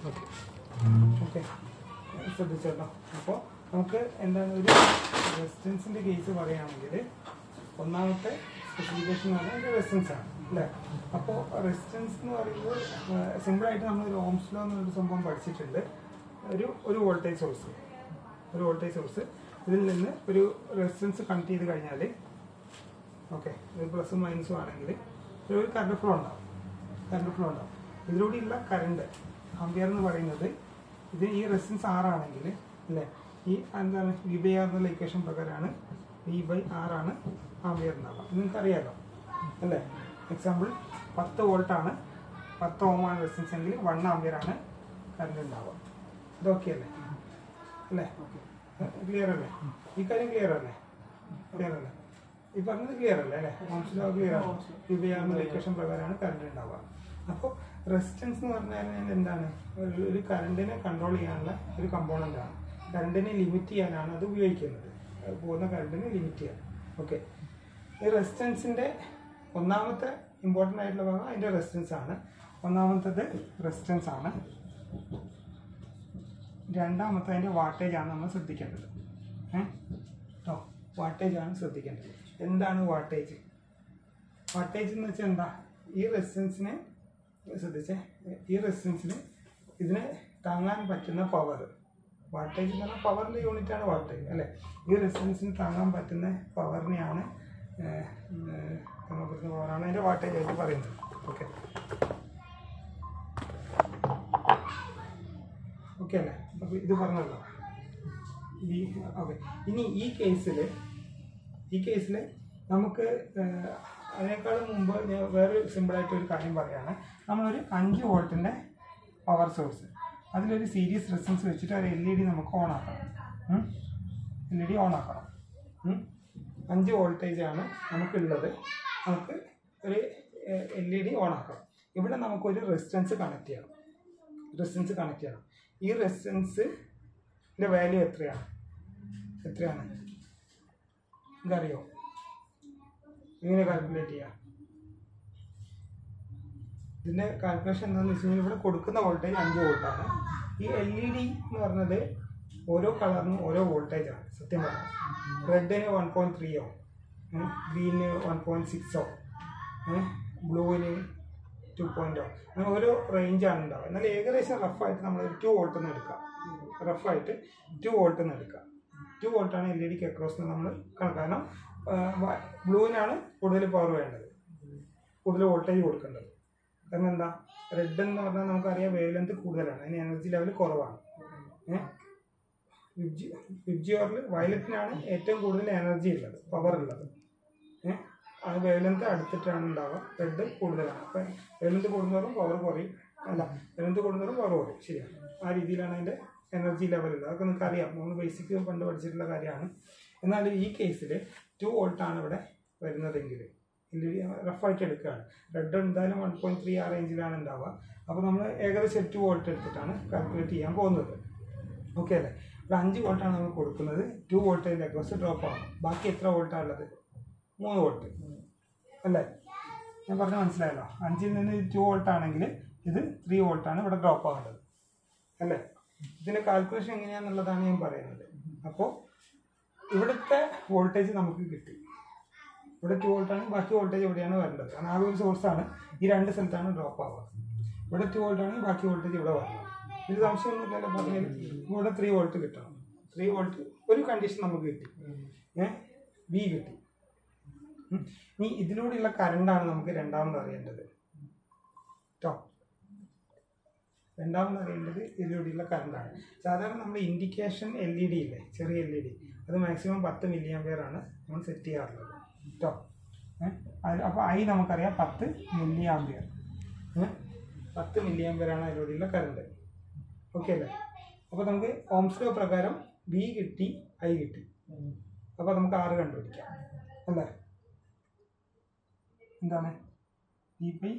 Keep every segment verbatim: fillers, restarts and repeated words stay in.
Okay okay ശ്രദ്ധിച്ചല്ലോ. അപ്പോൾ നമുക്ക് എന്താണ് ഒരു റെസിസ്റ്റൻസിൻ്റെ കേസ് പറയുകയാണെങ്കിൽ ഒന്നാമത്തെ സ്പെസിഫിക്കേഷൻ എന്ന് പറഞ്ഞാൽ ഒരു റെസിസ്റ്റൻസ് ആണ് അല്ലേ. അപ്പോൾ റെസിസ്റ്റൻസ് എന്ന് പറയുമ്പോൾ സിമ്പിളായിട്ട് നമ്മളൊരു ഓംസ് ലോ എന്നൊരു സംഭവം പഠിച്ചിട്ടുണ്ട്. ഒരു ഒരു വോൾട്ടേജ് സോഴ്സ് ഒരു വോൾട്ടേജ് സോഴ്സ് ഇതിൽ നിന്ന് ഒരു റെസിസ്റ്റൻസ് കണക്ട് ചെയ്ത് കഴിഞ്ഞാൽ ഓക്കെ ഒരു പ്ലസും മൈനസും ആണെങ്കിൽ ഒരു കറണ്ട് ഫ്ലോ ഉണ്ടാവും കറണ്ട് ഫ്ലോ ഉണ്ടാവും ഇതിലൂടെയുള്ള കറണ്ട് ആംപിയർ എന്ന് പറയുന്നത് ഇത് ഈ റെസിസ്റ്റൻസ് ആർ ആണെങ്കിൽ അല്ലേ ഈ എന്താണ് വി ബൈ ആർ എന്നുള്ള ഇക്വേഷൻ പ്രകാരമാണ് വി ബൈ ആർ ആണ് ആംപിയർ ഉണ്ടാവുക. നിങ്ങൾക്ക് അറിയാമല്ലോ അല്ലേ. എക്സാമ്പിൾ പത്ത് വോൾട്ടാണ് പത്ത് ഓമാണ് റെസിസ്റ്റൻസ് എങ്കിൽ വൺ ആംപിയർ ആണ് കറണ്ട് ഉണ്ടാവുക. ഇതൊക്കെ അല്ലേ അല്ലേ ക്ലിയർ അല്ലേ? ഈ കാര്യം ക്ലിയർ അല്ലേ? ക്ലിയർ അല്ലേ? ഈ പറഞ്ഞത് ക്ലിയർ അല്ലേ അല്ലേ? ഓംസ് ലോ ക്ലിയർ ആണ്. വി ബൈ ആർ എന്നുള്ള ഇക്വേഷൻ പ്രകാരമാണ് കറണ്ട് ഉണ്ടാവുക. അപ്പോൾ റെസിസ്റ്റൻസ് എന്ന് പറഞ്ഞാൽ എന്താണ്? ഒരു കറണ്ടിനെ കൺട്രോൾ ചെയ്യാനുള്ള ഒരു കമ്പോണൻ്റ് ആണ്. കറണ്ടിനെ ലിമിറ്റ് ചെയ്യാനാണ് അത് ഉപയോഗിക്കുന്നത്. പോകുന്ന കറണ്ടിനെ ലിമിറ്റ് ചെയ്യാൻ. ഓക്കെ ഈ റെസിസ്റ്റൻസിൻ്റെ ഒന്നാമത്തെ ഇമ്പോർട്ടൻ്റ് ആയിട്ടുള്ള ഭാഗം അതിൻ്റെ റെസിസ്റ്റൻസ് ആണ്. ഒന്നാമത്തത് റെസിസ്റ്റൻസ് ആണ്. രണ്ടാമത്തെ അതിൻ്റെ വാട്ടേജ് ആണ് നമ്മൾ ശ്രദ്ധിക്കേണ്ടത്. ഏഹ് കേട്ടോ വാട്ടേജ് ആണ് ശ്രദ്ധിക്കേണ്ടത്. എന്താണ് വാട്ടേജ്? വാട്ടേജ് എന്ന് വെച്ചാൽ എന്താ? ഈ റെസിസ്റ്റൻസിനെ ശ്രദ്ധിച്ചേ ഈ റെസിസ്റ്റൻസിന് ഇതിനെ താങ്ങാൻ പറ്റുന്ന പവർ. വാട്ടേജ് എന്ന് പറഞ്ഞാൽ പവറിൻ്റെ യൂണിറ്റാണ് വാട്ടേജ് അല്ലേ. ഈ റെസിസ്റ്റൻസിന് താങ്ങാൻ പറ്റുന്ന പവറിനെയാണ് പറ്റുന്ന പവറാണ് അതിൻ്റെ വാട്ടേജ് ആയിട്ട് പറയുന്നത്. ഓക്കെ ഓക്കെ അല്ലേ? അപ്പോൾ ഇത് പറഞ്ഞല്ലോ ഈ ഓക്കെ. ഇനി ഈ കേസിൽ ഈ കേസിൽ നമുക്ക് അതിനേക്കാളും മുമ്പ് ഞാൻ വേറെ സിമ്പിളായിട്ടൊരു കാര്യം പറയുകയാണ്. നമ്മളൊരു അഞ്ച് വോൾട്ടിൻ്റെ പവർ സോഴ്സ് അതിലൊരു സീരീസ് റെസിസ്റ്റൻസ് വെച്ചിട്ട് ഒരു എൽ ഇ ഡി നമുക്ക് ഓൺ ആക്കണം. എൽ ഇ ഡി ഓൺ ആക്കണം. അഞ്ച് വോൾട്ടേജാണ് നമുക്കുള്ളത്. നമുക്ക് ഒരു എൽ ഇ ഡി ഓൺ ആക്കണം. ഇവിടെ നമുക്കൊരു റെസിസ്റ്റൻസ് കണക്ട് ചെയ്യണം. റെസിസ്റ്റൻസ് കണക്ട് ചെയ്യണം. ഈ റെസിസ്റ്റൻസിൻ്റെ വാല്യൂ എത്രയാണ് എത്രയാണ് ഇതറിയോ? ഇങ്ങനെ കാൽക്കുലേറ്റ് ചെയ്യാം. ഇതിൻ്റെ കാൽക്കുലേഷൻ എന്താണെന്ന് വെച്ച് കഴിഞ്ഞാൽ ഇവിടെ കൊടുക്കുന്ന വോൾട്ടേജ് അഞ്ച് വോൾട്ടാണ്. ഈ എൽ ഇ ഡി എന്ന് പറഞ്ഞത് ഓരോ കളറിനും ഓരോ വോൾട്ടേജാണ് സത്യം പറഞ്ഞാൽ. റെഡിന് വൺ പോയിൻറ്റ് ത്രീയോ ഗ്രീനിന് വൺ പോയിൻറ്റ് സിക്സോ ബ്ലൂവിന് ടു പോയിൻറ്റോ അങ്ങനെ ഓരോ റേഞ്ചാണ് ഉണ്ടാവുക. എന്നാൽ ഏകദേശം റഫായിട്ട് നമ്മൾ ടു വോൾട്ട് നിന്ന് എടുക്കാം. റഫായിട്ട് ടു വോൾട്ട് നിന്ന് എടുക്കാം. ടു വോൾട്ടാണ് എൽ ഇ ഡിക്ക് അക്രോസ് നമ്മൾ കണക്ക്. കാരണം ബ്ലൂവിനാണ് കൂടുതൽ പവർ വേണ്ടത്, കൂടുതൽ വോൾട്ടേജ് കൊടുക്കേണ്ടത്. കാരണം എന്താ? റെഡ് എന്ന് പറഞ്ഞാൽ നമുക്കറിയാം വേവ് ലെങ്ത് കൂടുതലാണ്, അതിന് എനർജി ലെവൽ കുറവാണ്. ഏഹ് വിബ്ജി വിബ്ജിയോറിൽ വയലറ്റിനാണ് ഏറ്റവും കൂടുതൽ എനർജി ഉള്ളത്, പവർ ഉള്ളത്. ഏഹ് അത് വേവ് ലെങ്ത് അടുത്തിട്ടാണ് ഉണ്ടാവുക. റെഡ് കൂടുതലാണ്. അപ്പം വേവ് ലെങ്ത് കൂടുന്നവരും പവർ കുറയും. അല്ല വേവ് ലെങ്ത് കൂടുന്നവരും പവർ കുറയും. ശരിയാണ്. ആ രീതിയിലാണ് അതിൻ്റെ എനർജി ലെവലുള്ളത്. അതൊക്കെ നിങ്ങൾക്ക് അറിയാം, നമ്മൾ ബേസിക് പണ്ട് പഠിച്ചിട്ടുള്ള കാര്യമാണ്. എന്നാൽ ഈ കേസിൽ ടു വോൾട്ടാണ് ഇവിടെ വരുന്നതെങ്കിൽ റഫായിട്ട് എടുക്കുകയാണ്. റെഡ് എന്തായാലും വൺ പോയിൻറ്റ് ത്രീ ആ റേഞ്ചിലാണ് ഉണ്ടാവുക. അപ്പോൾ നമ്മൾ ഏകദേശം ടു വോൾട്ട് എടുത്തിട്ടാണ് കാൽക്കുലേറ്റ് ചെയ്യാൻ പോകുന്നത്. ഓക്കെ അല്ലേ? ഇവിടെ അഞ്ച് വോൾട്ടാണ് നമ്മൾ കൊടുക്കുന്നത്. ടു വോൾട്ടേജിൻ്റെ അക്രോസ് ഡ്രോപ്പ് ആവും. ബാക്കി എത്ര വോൾട്ടാണ് ഉള്ളത്? മൂന്ന് വോൾട്ട് അല്ലേ? ഞാൻ പറഞ്ഞ് മനസ്സിലായല്ലോ. അഞ്ചിൽ നിന്ന് ടു വോൾട്ടാണെങ്കിൽ ഇത് ത്രീ വോൾട്ടാണ് ഇവിടെ ഡ്രോപ്പ് ആവേണ്ടത് അല്ലേ? ഇതിൻ്റെ കാൽക്കുലേഷൻ എങ്ങനെയാണെന്നുള്ളതാണ് ഞാൻ പറയുന്നത്. അപ്പോൾ ഇവിടുത്തെ വോൾട്ടേജ് നമുക്ക് കിട്ടി. ഇവിടെ ടു വോൾട്ടാണ്, ബാക്കി വോൾട്ടേജ് എവിടെയാണ് വരേണ്ടത്? കാരണം ആ ഒരു സോഴ്സാണ് ഈ രണ്ട് സ്ഥലത്താണ് ഡ്രോപ്പ് ആവുക. ഇവിടെ ടു വോൾട്ടാണെങ്കിൽ ബാക്കി വോൾട്ടേജ് ഇവിടെ വരണം. ഇത് സംശയമൊന്നുമില്ലല്ലോ. പറഞ്ഞാൽ ഇവിടെ ത്രീ വോൾട്ട് കിട്ടണം. ത്രീ വോൾട്ട് ഒരു കണ്ടീഷൻ നമുക്ക് കിട്ടി. ഏഹ് വി കിട്ടി. ഇനി ഇതിലൂടെയുള്ള കറണ്ടാണ് നമുക്ക് രണ്ടാമത് അറിയേണ്ടത് കേട്ടോ. രണ്ടാമത് അറിയേണ്ടത് ഇതിലൂടെയുള്ള കറണ്ടാണ്. സാധാരണ നമ്മൾ ഇൻഡിക്കേഷൻ എൽ ഇ ഡി ഇല്ലേ, ചെറിയ എൽ ഇ ഡി, അത് മാക്സിമം പത്ത് മില്ലി ആംപിയർ ആണ് നമ്മൾ സെറ്റ് ചെയ്യാറുള്ളത് കേട്ടോ. ഏഹ് അപ്പോൾ ഐ നമുക്കറിയാം പത്ത് മില്ലി ആംപിയർ. പത്ത് മില്ലി ആംപിയർ ആണ് അതിലൂടെയുള്ള കറണ്ട്. ഓക്കെ അല്ലേ? അപ്പോൾ നമുക്ക് ഓംസ് ലോ പ്രകാരം വി കിട്ടി, ഐ കിട്ടി. അപ്പോൾ നമുക്ക് ആറ് കണ്ടുപിടിക്കാം അല്ലേ? എന്താണ് വി ബൈ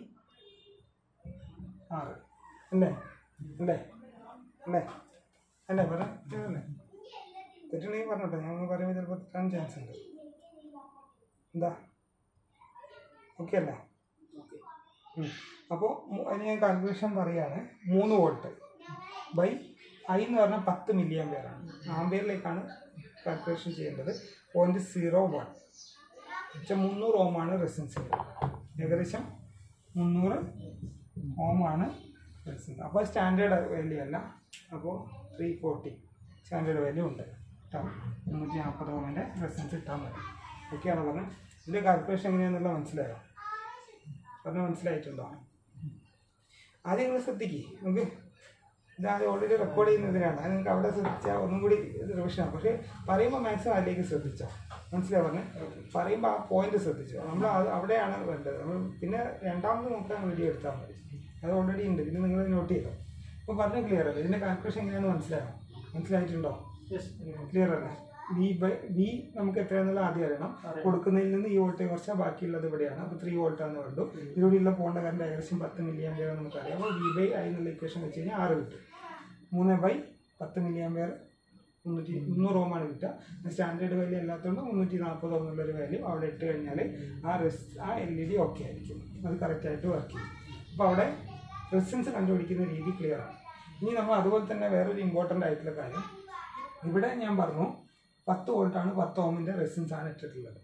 ആറ് അല്ലേ? അല്ലേ അല്ലേ അല്ലേ പറയാം അല്ലേ? തെറ്റുണ്ടെങ്കിൽ പറഞ്ഞോട്ടെ, ഞാൻ പറയുമ്പോൾ ചിലപ്പോൾ തെറ്റാൻ ചാൻസ് ഉണ്ട്. എന്താ ഓക്കെ അല്ലേ? അപ്പോൾ അതിന് ഞാൻ കാൽക്കുലേഷൻ പറയുകയാണ്. മൂന്ന് വോൾട്ട് ബൈ ഐ എന്ന് പറഞ്ഞാൽ പത്ത് മില്ലി ആംപിയറാണ്. ആംപിയറിലേക്കാണ് കാൽക്കുലേഷൻ ചെയ്യേണ്ടത്. പോയിൻറ്റ് സീറോ വൺ വെച്ചാൽ മുന്നൂറ് ഓമാണ് റെസിസ്റ്റൻസ്. ഏകദേശം മുന്നൂറ് ഓമാണ് റെസിസ്റ്റൻസ്. അപ്പോൾ സ്റ്റാൻഡേർഡ് വാല്യൂ അല്ല, അപ്പോൾ ത്രീ ഫോർട്ടി സ്റ്റാൻഡേർഡ് വാല്യൂ ഉണ്ട് കേട്ടോ. മുന്നൂറ്റി നാൽപ്പത് ഓമിൻ്റെ റെസിസ്റ്റൻസ് ഇട്ടാൽ മതി. ഓക്കെയാണ് പറഞ്ഞത്. ഇതിൻ്റെ കാൽക്കുലേഷൻ എങ്ങനെയാണെന്നുള്ള മനസ്സിലായോ? പറഞ്ഞാൽ മനസ്സിലായിട്ടുണ്ടോ? ആദ്യം നിങ്ങൾ ശ്രദ്ധിക്കുക. നമുക്ക് ഇതാദ്യം ഓൾറെഡി റെക്കോർഡ് ചെയ്യുന്നതിനാണ്. അത് നിങ്ങൾക്ക് അവിടെ ശ്രദ്ധിച്ചാൽ ഒന്നും കൂടി റിവിഷനാണ്. പക്ഷേ പറയുമ്പോൾ മാക്സിമം അതിലേക്ക് ശ്രദ്ധിച്ചോ. മനസ്സിലായി പറഞ്ഞ് പറയുമ്പോൾ ആ പോയിന്റ് ശ്രദ്ധിച്ചോ. നമ്മൾ അത് അവിടെയാണ് വേണ്ടത്. നമ്മൾ പിന്നെ രണ്ടാമത് നോക്കാൻ വീഡിയോ എടുത്താൽ മതി. അത് ഓൾറെഡി ഉണ്ട്. പിന്നെ നിങ്ങൾ നോട്ട് ചെയ്തോ. അപ്പോൾ പറഞ്ഞ് ക്ലിയർ അല്ലേ? ഇതിൻ്റെ കാൽക്കുലേഷൻ എങ്ങനെയാണെന്ന് മനസ്സിലായോ? മനസ്സിലായിട്ടുണ്ടോ? ക്ലിയർ അല്ലേ? വി ബൈ വി നമുക്ക് എത്രയാണെന്നുള്ള ആദ്യം അറിയണം. കൊടുക്കുന്നതിൽ നിന്ന് ഈ വോൾട്ടേജ് കുറച്ചാൽ ബാക്കിയുള്ളത് ഇവിടെയാണ്. അപ്പോൾ ത്രീ വോൾട്ടാന്ന് കണ്ടു. ഇതിലൂടെയുള്ള പോകേണ്ട കറണ്ട് ഏകദേശം പത്ത് മില്ലി ആംപിയർ നമുക്കറിയാം. അപ്പോൾ വി ബൈ ഐ എന്നുള്ള ഇക്വേഷൻ വെച്ച് കഴിഞ്ഞാൽ ആറ് കിട്ടും. മൂന്ന് ബൈ പത്ത് മില്ലി ആംപിയർ മുന്നൂറ്റി മുന്നൂറ് ഓമാണ് കിട്ടുക. സ്റ്റാൻഡേർഡ് വാല്യൂ അല്ലാത്തതുകൊണ്ട് മുന്നൂറ്റി നാൽപ്പത് ഓം എന്നുള്ളൊരു വാല്യൂ അവിടെ ഇട്ട് കഴിഞ്ഞാൽ ആ റെസ് ആ എൽ ഇ ഡി ഓക്കെ ആയിരിക്കും. അത് കറക്റ്റായിട്ട് വർക്ക് ചെയ്യും. അപ്പോൾ അവിടെ റെസിസ്റ്റൻസ് കണ്ടുപിടിക്കുന്ന രീതി ക്ലിയർ ആണ്. ഇനി നമ്മൾ അതുപോലെ തന്നെ വേറൊരു ഇമ്പോർട്ടൻ്റ് ആയിട്ടുള്ള കാര്യം, ഇവിടെ ഞാൻ പറഞ്ഞു പത്ത് വോൾട്ടാണ്, പത്ത് ഓമിൻ്റെ റെസിസ്റ്റൻസ് ആണ് ഇട്ടിട്ടുള്ളത്.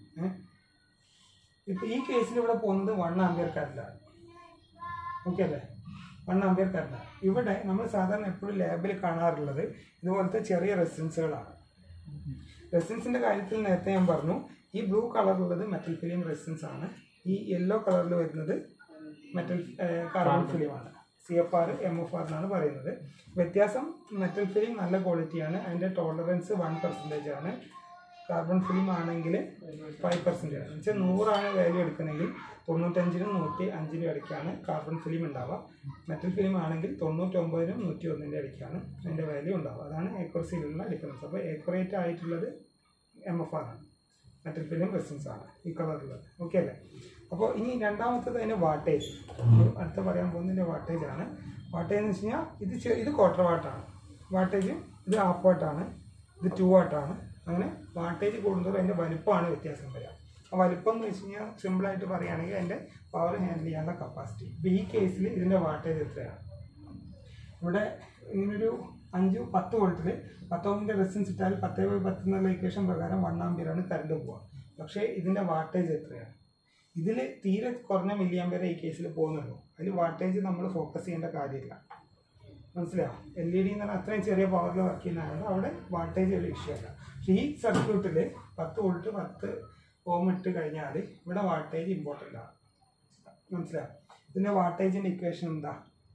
ഇപ്പോൾ ഈ കേസിൽ ഇവിടെ പോകുന്നത് വൺ ആംപിയർ കറണ്ടാണ്. ഓക്കെ അല്ലേ? വൺ ആംപിയർ കറണ്ടാണ്. ഇവിടെ നമ്മൾ സാധാരണ എപ്പോഴും ലാബിൽ കാണാറുള്ളത് ഇതുപോലത്തെ ചെറിയ റെസിസ്റ്റൻസുകളാണ്. റെസിസ്റ്റൻസിൻ്റെ കാര്യത്തിൽ നേരത്തെ ഞാൻ പറഞ്ഞു ഈ ബ്ലൂ കളറിലുള്ളത് മെറ്റൽ ഫിലിം റെസിസ്റ്റൻസ് ആണ്. ഈ യെല്ലോ കളറിൽ വരുന്നത് മെറ്റൽ കാർബൺ ഫിലിമാണ്. C F R M F R എന്നാണ് പറയുന്നത്. വ്യത്യാസം മെറ്റൽ ഫിലിം നല്ല ക്വാളിറ്റിയാണ്. അതിൻ്റെ ടോളറൻസ് വൺ പെർസെൻറ്റേജ് ആണ്. കാർബൺ ഫിലിം ആണെങ്കിൽ ഫൈവ് പെർസെൻറ്റേജ് ആണ്. എന്നുവെച്ചാൽ നൂറാണ് വാല്യൂ എടുക്കുന്നതെങ്കിൽ തൊണ്ണൂറ്റഞ്ചിനും നൂറ്റി അഞ്ചിനും ഇടയ്ക്കാണ് കാർബൺ ഫിലിം ഉണ്ടാവുക. മെറ്റൽ ഫിലിം ആണെങ്കിൽ തൊണ്ണൂറ്റൊമ്പതിനും നൂറ്റി ഒന്നിൻ്റെ ഇടയ്ക്കാണ് അതിൻ്റെ വാല്യൂ ഉണ്ടാവുക. അതാണ് ഏക്യുറസിയിലുള്ള ഡിഫറൻസ്. അപ്പോൾ ഏക്യുറേറ്റ് ആയിട്ടുള്ളത് എം എഫ് ആർ ആണ്. മെറ്റൽ ഫിലിം റെസിസ്റ്റൻസ് ആണ് ഈ കളറുള്ളത്. ഓക്കെ അല്ലേ? അപ്പോൾ ഇനി രണ്ടാമത്തത് അതിൻ്റെ വാട്ടേജ്. അടുത്ത പറയാൻ പോകുന്നതിൻ്റെ വാട്ടേജ് ആണ്. വാട്ടേജ് എന്ന് വെച്ച് കഴിഞ്ഞാൽ ഇത് ഇത് ക്വാർട്ടർ വാട്ടാണ്. വാട്ടേജ് ഇത് ഹാഫ് വാട്ടാണ്. ഇത് ടു വാട്ടാണ്. അങ്ങനെ വാട്ടേജ് കൂടുന്നതോറും അതിൻ്റെ വലുപ്പമാണ് വ്യത്യാസം വരിക. ആ വലുപ്പം എന്ന് വെച്ച് കഴിഞ്ഞാൽ സിമ്പിളായിട്ട് പറയുകയാണെങ്കിൽ അതിൻ്റെ പവർ ഹാൻഡിൽ ചെയ്യാനുള്ള കപ്പാസിറ്റി. ഇപ്പോൾ ഈ കേസിൽ ഇതിൻ്റെ വാട്ടേജ് എത്രയാണ്? ഇവിടെ ഇങ്ങനൊരു അഞ്ച് പത്ത് വോൾട്ടിൽ പത്തോമിൻ്റെ റെസിസ്റ്റൻസ് ഇട്ടാൽ പത്ത് ബൈ പത്ത് എന്നുള്ള ഇക്വേഷൻ പ്രകാരം വൺ ആംപിയറാണ് കറണ്ട് പോവുക. പക്ഷേ ഇതിൻ്റെ വാട്ടേജ് എത്രയാണ്? ഇതിൽ തീരെ കുറഞ്ഞ മില്ലി ആംപിയർ ഈ കേസിൽ പോകുന്നുള്ളൂ. അതിൽ വാട്ടേജ് നമ്മൾ ഫോക്കസ് ചെയ്യേണ്ട കാര്യമില്ല. മനസ്സിലാവും? എൽ ഇ ഡി എന്ന് പറഞ്ഞാൽ അത്രയും ചെറിയ പവറിൽ വർക്ക് ചെയ്യുന്നതുകൊണ്ട് അവിടെ വാട്ടേജ് ഒരു ഇഷ്യൂ അല്ല. പക്ഷേ ഈ സർക്യൂട്ടിൽ പത്ത് വോൾട്ട് പത്ത് ഓം ഇട്ട് കഴിഞ്ഞാൽ ഇവിടെ വാട്ടേജ് ഇമ്പോർട്ടൻ്റ് ആണ്. മനസ്സിലാവും? ഇതിൻ്റെ വാട്ടേജിൻ്റെ ഇക്വേഷൻ എന്താ?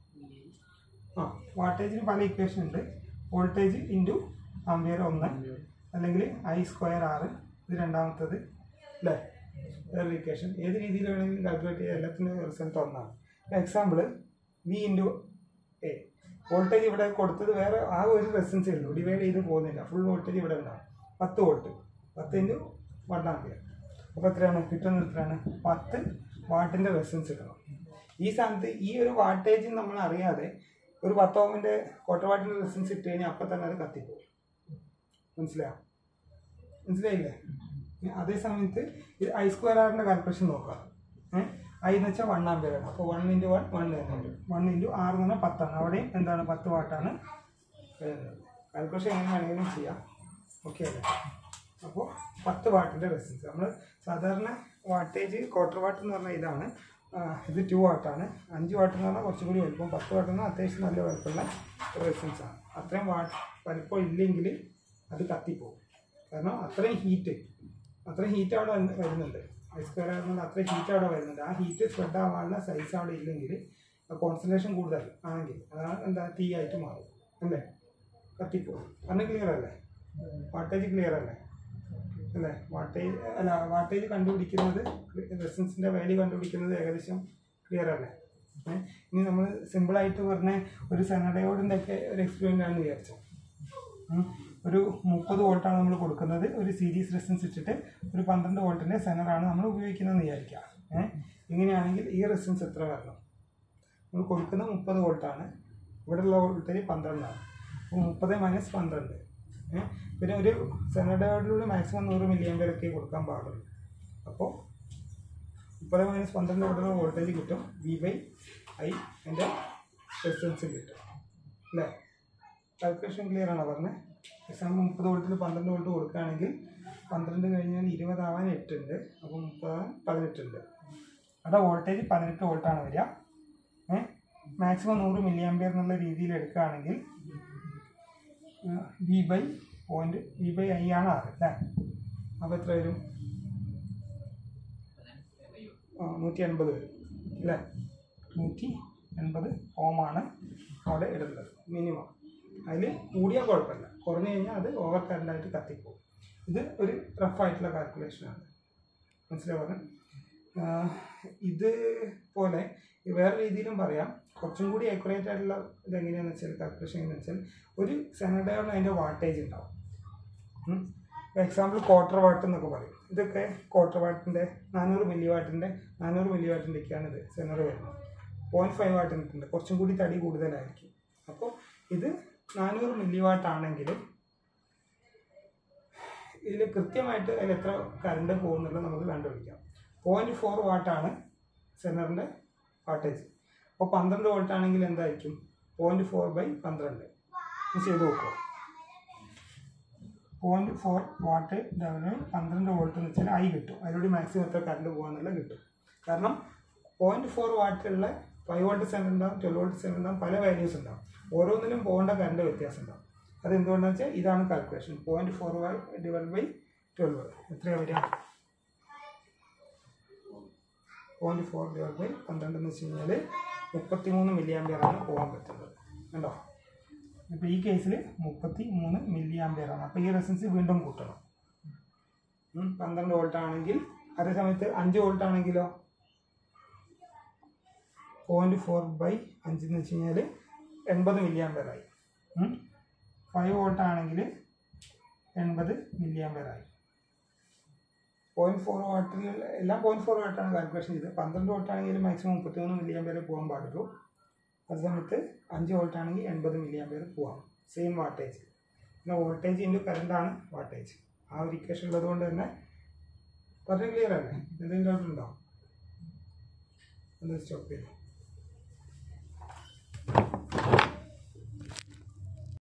ആ വാട്ടേജിന് പല ഇക്വേഷൻ ഉണ്ട്. വോൾട്ടേജ് ഇൻറ്റു ആംപിയർ ഒന്ന്, അല്ലെങ്കിൽ ഐ സ്ക്വയർ ആറ്, ഇത് രണ്ടാമത്തത് അല്ലേ? വേറൊരു ഇക്വേഷൻ. ഏത് രീതിയിൽ വേണമെങ്കിലും കാൽക്കുലേറ്റ് ചെയ്യാൻ എല്ലാത്തിൻ്റെ റിസൾട്ട് ഒന്നാണ്. Example V into A. Voltage ഇവിടെ കൊടുത്തത് വേറെ ആ ഒരു റെസിസ്റ്റൻസേ ഉള്ളൂ, ഡിവൈഡ് ചെയ്ത് പോകുന്നില്ല. ഫുൾ വോൾട്ടേജ് ഇവിടെ ഉണ്ടാകും. പത്ത് വോൾട്ട് പത്ത് ഇൻറ്റു വൺ ആംപിയർ. അപ്പോൾ എത്രയാണ് കിട്ടുന്നത്? എത്രയാണ്? പത്ത് വാട്ടിൻ്റെ റെസിസ്റ്റൻസ് കിട്ടണം. ഈ സ്ഥാനത്ത് ഈ ഒരു വാട്ടേജ് നമ്മൾ അറിയാതെ ഒരു പത്ത് ഓമിൻ്റെ ക്വാർട്ടർ വാട്ടിൻ്റെ റെസിസ്റ്റൻസ് ഇട്ട് കഴിഞ്ഞാൽ അപ്പം തന്നെ അത് കത്തിപ്പോകും. മനസ്സിലായോ? മനസ്സിലായില്ലേ? അതേ സമയത്ത് ഇത് ഐ സ്ക്വയർ ആറിൻ്റെ കാൽക്കുലേഷൻ നോക്കാം. ഐ എന്ന് വെച്ചാൽ വൺ ആംപിയർ ആണ്. അപ്പോൾ വൺ ഇൻറ്റു വൺ വൺ വരുന്നുണ്ട്. വൺ ഇൻറ്റു ആറ് എന്ന് പറഞ്ഞാൽ പത്താണ്. അവിടെയും എന്താണ്? പത്ത് വാട്ടാണ് വരുന്നത്. കാൽക്കുലേഷൻ എങ്ങനെ വേണമെങ്കിലും ചെയ്യാം. ഓക്കെ അല്ലേ? അപ്പോൾ പത്ത് വാട്ടിൻ്റെ റെസിസ്റ്റൻസ്. നമ്മൾ സാധാരണ വാട്ടേജ് ക്വാർട്ടർ വാട്ട് എന്ന് പറഞ്ഞാൽ ഇതാണ്. ഇത് ടു വാട്ടാണ്. അഞ്ച് വാട്ട് എന്ന് പറഞ്ഞാൽ കുറച്ചും കൂടി വലുപ്പം. പത്ത് വാട്ട് എന്ന് പറഞ്ഞാൽ അത്യാവശ്യം നല്ല വലുപ്പമുള്ള റെസിസ്റ്റൻസ് ആണ്. അത്രയും വാട്ട് വലുപ്പം ഇല്ലെങ്കിൽ അത് കത്തിപ്പോകും. കാരണം അത്രയും ഹീറ്റ് അത്രയും ഹീറ്റ് അവിടെ വരുന്നുണ്ട്. ഐ സ്ക്വയർ ആകുന്നത് അത്രയും ഹീറ്റ് അവിടെ വരുന്നുണ്ട്. ആ ഹീറ്റ് സ്പ്രെഡ് ആവാനുള്ള സൈസ് അവിടെ ഇല്ലെങ്കിൽ, കോൺസെൻട്രേഷൻ കൂടുതൽ ആണെങ്കിൽ അതാണ് എന്താ തീ ആയിട്ട് മാറും അല്ലേ? കത്തിപ്പോകും. പറഞ്ഞ് ക്ലിയർ അല്ലേ? വാട്ടേജ് ക്ലിയർ അല്ലേ? അല്ലേ? വാട്ടേജ് അല്ല വാട്ടേജ് കണ്ടുപിടിക്കുന്നത്, റെസിസ്റ്റൻസിൻ്റെ വാല്യൂ കണ്ടുപിടിക്കുന്നത് ഏകദേശം ക്ലിയർ അല്ലേ? ഇനി നമ്മൾ സിമ്പിളായിട്ട് പറഞ്ഞ ഒരു സെനഡയോഡിൻ്റെ ഒക്കെ ഒരു എക്സ്പെരിമെൻ്റ് ആണെന്ന് വിചാരിച്ചു. ഒരു മുപ്പത് വോൾട്ടാണ് നമ്മൾ കൊടുക്കുന്നത്. ഒരു സീരീസ് റെസിസ്റ്റൻസ് ഇട്ടിട്ട് ഒരു പന്ത്രണ്ട് വോൾട്ടിൻ്റെ സെനറാണ് നമ്മൾ ഉപയോഗിക്കുന്നതെന്ന് വിചാരിക്കുക. ഏഹ് ഇങ്ങനെയാണെങ്കിൽ ഈ റെസിസ്റ്റൻസ് എത്ര വരണം? നമ്മൾ കൊടുക്കുന്ന മുപ്പത് വോൾട്ടാണ്. ഇവിടെയുള്ള വോൾട്ടേജ് പന്ത്രണ്ടാണ്. അപ്പോൾ മുപ്പത് മൈനസ് പന്ത്രണ്ട്. ഏഹ് പിന്നെ ഒരു സെനഡയോഡിലൂടെ മാക്സിമം നൂറ് മില്ലി ആംപിയർ ഒക്കെ കൊടുക്കാൻ പാടുള്ളൂ. അപ്പോൾ മുപ്പത് മൈനസ് പന്ത്രണ്ട് വോൾട്ടുള്ള വോൾട്ടേജ് കിട്ടും. വി ബൈ ഐ എൻ്റെ റെസിസ്റ്റൻസ് കിട്ടും അല്ലേ? കാൽക്കുലേഷൻ ക്ലിയർ ആണോ പറഞ്ഞത്? എക്സാമ്പിൾ മുപ്പത് വോൾട്ടിൽ പന്ത്രണ്ട് വോൾട്ട് കൊടുക്കുകയാണെങ്കിൽ പന്ത്രണ്ട് കഴിഞ്ഞാൽ ഇരുപതാവാൻ എട്ടുണ്ട്, അപ്പോൾ മുപ്പതാവാൻ പതിനെട്ടുണ്ട്. അവിടെ വോൾട്ടേജ് പതിനെട്ട് വോൾട്ടാണ് വരിക. ഏഹ് മാക്സിമം നൂറ് മില്ലി ആംപിയർ എന്നുള്ള രീതിയിൽ എടുക്കുകയാണെങ്കിൽ V by point V by I ആണ് ആറ് അല്ലേ. അപ്പോൾ എത്ര വരും? ആ നൂറ്റി എൺപത് വരും അല്ലേ. നൂറ്റി എൺപത് ഓമാണ് അവിടെ ഇടുന്നത് മിനിമം. അതിൽ കൂടിയാൽ കുഴപ്പമില്ല, കുറഞ്ഞു കഴിഞ്ഞാൽ അത് ഓവർ കറണ്ടായിട്ട് കത്തിപ്പോകും. ഇത് ഒരു റഫായിട്ടുള്ള കാൽക്കുലേഷനാണ്, മനസ്സിലായി പറഞ്ഞത്. ഇതുപോലെ വേറെ രീതിയിലും പറയാം. കുറച്ചും കൂടി ആക്യുറേറ്റ് ആയിട്ടുള്ള ഇതെങ്ങനെയാണെന്ന് വെച്ചാൽ കാൽക്കുലേഷൻ എങ്ങനെയാണെന്ന് വെച്ചാൽ ഒരു സെനഡയോണിന് അതിൻ്റെ വാട്ടേജ് ഉണ്ടാവും. എക്സാമ്പിൾ ക്വാർട്ടർ വാട്ട് എന്നൊക്കെ പറയും. ഇതൊക്കെ ക്വാർട്ടർ വാട്ടിൻ്റെ നാനൂറ് മില്ലി വാട്ടിൻ്റെ നാനൂറ് മില്ലി വാട്ടിൻ്റെയൊക്കെയാണ് ഇത് സെനർ വരുന്നത്. പോയിൻറ്റ് ഫൈവ് വാട്ടിൻ്റെ കുറച്ചും കൂടി തടി കൂടുതലായിരിക്കും. അപ്പോൾ ഇത് നാനൂറ് മില്ലി വാട്ടാണെങ്കിൽ ഇതിൽ കൃത്യമായിട്ട് അതിൽ എത്ര കറണ്ട് പോകുന്നുള്ളത് നമുക്ക് കണ്ടുപിടിക്കാം. പോയിൻറ്റ് ഫോർ വാട്ടാണ് സെനറിൻ്റെ വാട്ടേജ്. അപ്പോൾ പന്ത്രണ്ട് വോൾട്ട് ആണെങ്കിൽ എന്തായിരിക്കും? പോയിൻറ്റ് ഫോർ ബൈ പന്ത്രണ്ട് ചെയ്ത് നോക്കുക. പോയിൻറ്റ് ഫോർ വാട്ട് ഇതാവുന്ന പന്ത്രണ്ട് വോൾട്ട് എന്ന് വെച്ചാൽ ഐ കിട്ടും. അതിലൂടെ മാക്സിമം എത്ര കറണ്ട് പോകാന്നുള്ള കിട്ടും. കാരണം പോയിൻറ്റ് ഫോർ വാട്ടിലുള്ള ഫൈവ് വോൾട്ട് സെനർ ഉണ്ടാവും, ട്വൽവ് വോൾട്ട് സെനർ ഉണ്ടാവും, പല വാല്യൂസ് ഉണ്ടാവും. ഓരോന്നിലും പോകേണ്ട കറണ്ട് വ്യത്യാസം ഉണ്ടാവും. അതെന്തുകൊണ്ടാണെന്ന് വെച്ചാൽ ഇതാണ് calculation. Point four Y divide by twelve എത്രയാണ് വരിക? പോയിൻറ്റ് ഫോർ ഡിവൈഡ് ബൈ പന്ത്രണ്ട് എന്ന് വെച്ച് കഴിഞ്ഞാൽ മുപ്പത്തി മൂന്ന് മില്ലി ആംപിയറാണ് പോകാൻ പറ്റുന്നത്. കണ്ടോ? ഇപ്പോൾ ഈ കേസിൽ മുപ്പത്തി മൂന്ന് മില്ലി ആംപിയറാണ്. അപ്പോൾ ഈ റെസിസ്റ്റൻസ് വീണ്ടും കൂട്ടണം. പന്ത്രണ്ട് വോൾട്ട് ആണെങ്കിൽ അതേ സമയത്ത് അഞ്ച് വോൾട്ട് ആണെങ്കിലോ പോയിൻറ്റ് ഫോർ ബൈ അഞ്ച് എന്ന് വെച്ച് കഴിഞ്ഞാൽ എൺപത് മില്ലി ആംപിയറായി. ഫൈവ് വോൾട്ട് ആണെങ്കിൽ എൺപത് മില്ലി ആംപിയറായി. പോയിൻറ്റ് ഫോർ വാട്ടിൽ എല്ലാം പോയിൻറ്റ് ഫോർ വാട്ടാണ് കാൽക്കുലേഷൻ ചെയ്തത്. പന്ത്രണ്ട് വോൾട്ട് ആണെങ്കിൽ മാക്സിമം മുപ്പത്തി മൂന്ന് മില്ലി ആംപിയർ പോകാൻ പാടുള്ളൂ. അതേ സമയത്ത് അഞ്ച് വോൾട്ട് ആണെങ്കിൽ എൺപത് മില്ലി ആംപിയർ പോകാം. Same wattage. പിന്നെ വോൾട്ടേജ് ഇൻറ്റു കറണ്ടാണ് വാട്ടേജ്. ആ ഒരു ഇക്വേഷൻ ഉള്ളത് കൊണ്ട് തന്നെ വളരെ ക്ലിയർ അല്ലേ? എന്തെങ്കിലും ഡൗട്ട് ഉണ്ടോ? ഒന്ന് സ്റ്റോപ്പ് ചെയ്തു.